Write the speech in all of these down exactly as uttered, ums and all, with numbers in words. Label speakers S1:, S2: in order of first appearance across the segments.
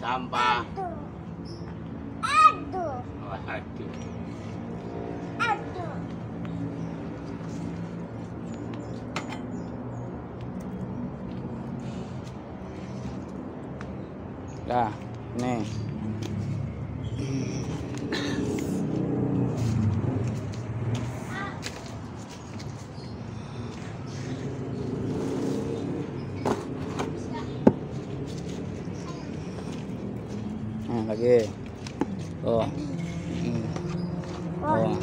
S1: sampah.
S2: Aduh.
S1: Oh, aduh.
S2: Aduh.
S3: Dah, nih. Nah, lagi. Oh. Hmm. Oh.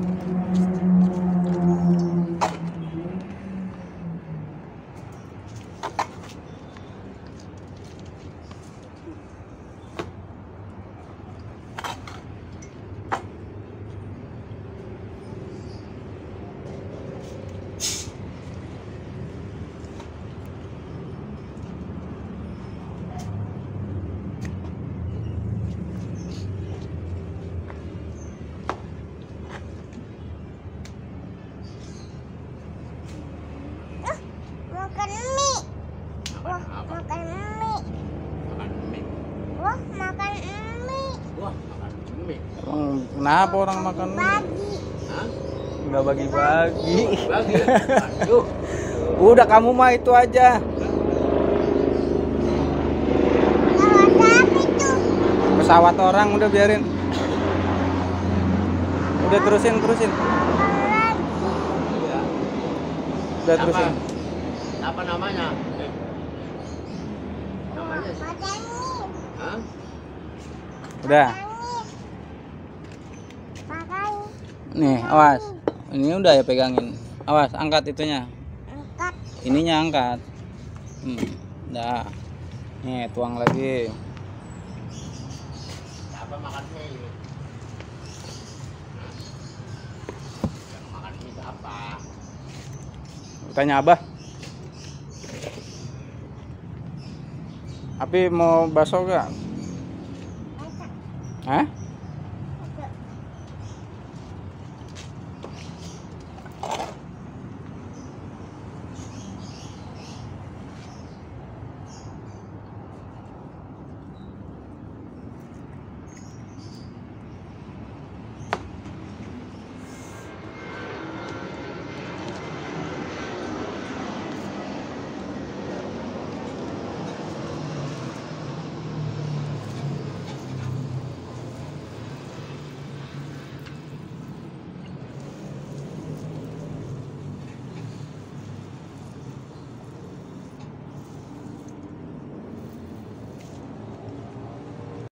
S2: Makan mie. Wah,
S1: Apa?
S2: makan mie.
S1: Makan mie.
S2: Wah, makan mie.
S1: Wah, makan mie.
S3: Emang kenapa orang makan mie?
S2: Pagi.
S1: Hah?
S3: Nggak bagi-bagi.
S1: Bagi. Aduh.
S3: Udah kamu mah itu aja.
S2: Lewat apa itu?
S3: Pesawat orang udah biarin. Udah terusin terusin.
S2: Makan lagi.
S1: Iya.
S3: Udah
S1: Apa?
S3: terusin.
S1: Apa namanya? Namanya sih.
S2: Makan mie.
S1: Hah?
S3: Udah.
S2: Makan.
S3: Nih, awas. Ini udah ya pegangin. Awas, angkat itunya.
S2: Angkat.
S3: Ininya angkat. Hmm, udah. Nih, tuang lagi.
S1: Apa makan mie? Hah? Yang makan mie siapa?
S3: Tanya Abah. Api mau bakso gak?
S2: Makan.
S3: Hah?